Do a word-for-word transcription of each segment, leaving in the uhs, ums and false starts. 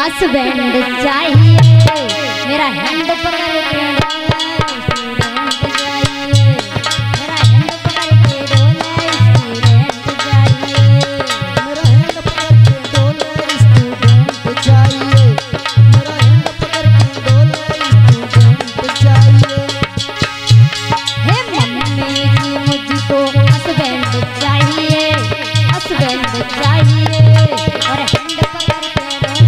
Husband चाहिए मेरा hand पकड़ के स्टूडेंट चाहिए मेरा हैंड पकड़ के डोले स्टूडेंट चाहिए मेरा हैंड पकड़ के डोले स्टूडेंट चाहिए मेरा हैंड पकड़ के डोले स्टूडेंट चाहिए। हे मम्मी जी मुझको हस्बैंड चाहिए हस्बैंड चाहिए और हैंड पकड़ के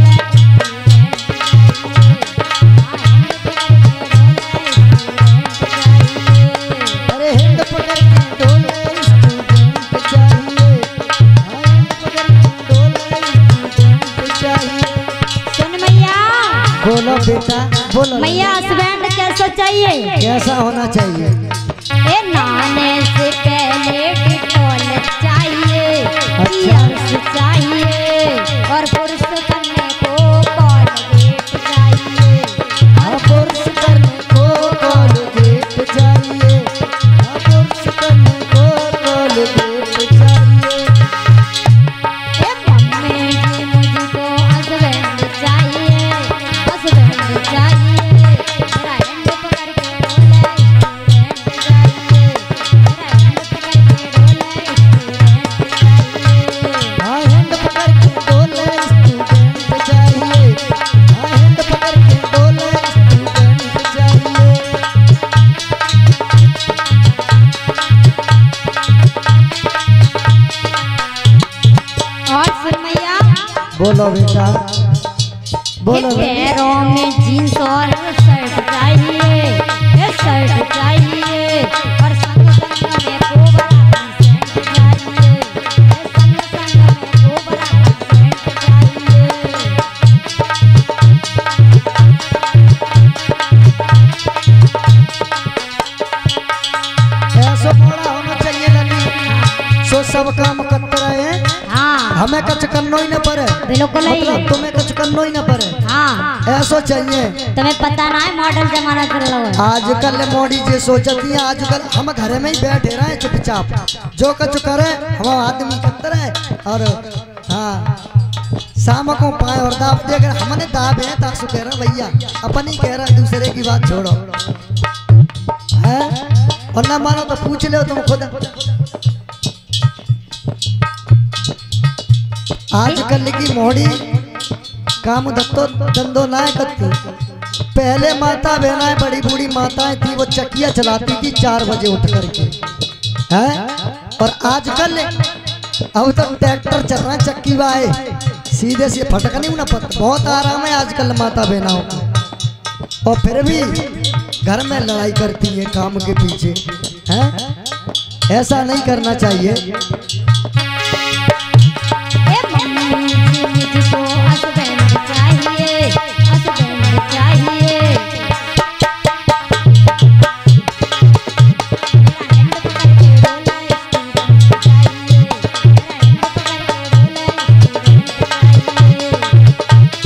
बोलो बेटा बोलो। मैया हस्बैंड कैसा चाहिए? कैसा होना चाहिए? ए नाने से पहले डिटॉल चाहिए अच्छा। चाहिए और पुरुष करने को कॉलगेट चाहिए हाँ पुरुष करने को कॉलगेट चाहिए हाँ पुरुष करने को कॉलगेट चाहिए। ए मम्मी जी मुझको हस्बैंड चाहिए हस्बैंड चाहिए मेरा हैंड पकड़ के डोले स्टूडेंट चाहिए मेरा हैंड पकड़ के डोले स्टूडेंट चाहिए। हाँ हैंड पकड़ के डोले स्टूडेंट चाहिए हाँ हैंड पकड़ के डोले स्टूडेंट चाहिए। और सुन मैया बोलो बेटा बोलो। पैरों में जींस और शर्ट चाहिए ये शर्ट चाहिए और संग संग में कोबरा सेंट चाहिए ये संग संग में कोबरा सेंट चाहिए। ऐसा बड़ा होना चाहिए लली सो सब काम करते रहे हाँ हमें कच करनो ही न पड़े बिल्कुल ही मतलब तुम्हें कच करनो ही न पड़े हाँ ऐसा चाहिए। तुम्हें पता ना है मॉडल जमाना कर लो आजकल मोदी जी सोचती है आजकल हम घर में ही बैठे रहे चुपचाप जो कच करे हम आदमी करते रहे और हाँ शाम को पाए और दाब दे अगर हमने दाब है तासु कह रहा भैया अपन ही कह रहा दूसरे की बात छोड़ो है और ना मानो तो पूछ ले तुम खुद। आजकल की मोड़ी काम धत्तो धंधो ना करती। पहले माता बहनाएं बड़ी बूढ़ी माताएं थी वो चक्कियां चलाती थी चार बजे उठ करके हैं और आजकल अब तो ट्रैक्टर चल रहा है चक्की वाए सीधे से फटक नहीं ना पता बहुत आराम है आजकल माता बहनाओं का और फिर भी घर में लड़ाई करती है काम के पीछे हैं ऐसा नहीं करना चाहिए। मुझको हस्बैंड चाहिए हस्बैंड चाहिए मेरा हैंड पकड़ के डोले स्टूडेंट चाहिए मेरा हैंड पकड़ के डोले स्टूडेंट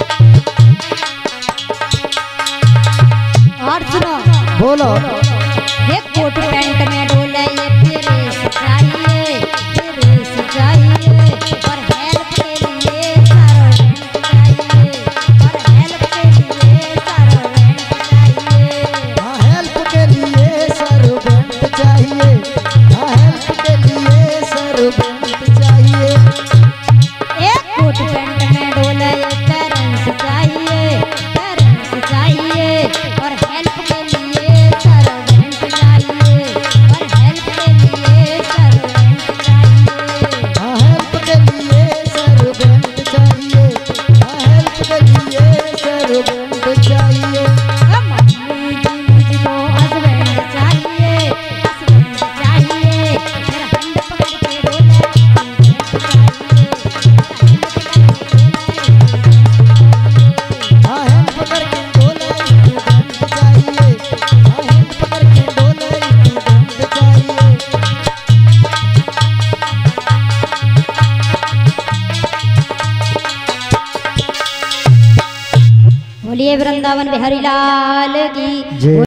चाहिए। और सुनो बोलो। ये कोट पैंट में डोले ये प्रेस चाहिए प्रेस चाहिए और हेल्प के लिए सर्वेंट चाहिए और हेल्प के लिए सर्वेंट चाहिए। हाँ हेल्प के लिए सर्वेंट चाहिए हाँ हेल्प के लिए सर्वेंट चाहिए। एक कोट पैंट में डोले ये पेरेंट्स चाहिए पेरेंट्स चाहिए और हेल्प के लिए सर्वेंट चाहिए और हेल्प के लिए सर्वेंट चाहिए। हाँ हेल्प के लिए सर्वेंट चाहिए हाँ हेल्प के लिए सर्वेंट चाहिए। मम्मी जी मुझको हस्बैंड चाहिए हस्बैंड चाहिए मेरा हैंड पकड़ के डोले स्टूडेंट चाहिए हाँ हैंड पकड़ के डोले स्टूडेंट चाहिए हाँ हैंड पकड़ के डोले स्टूडेंट चाहिए। बोलिए वृंदावन बिहारी लाल की।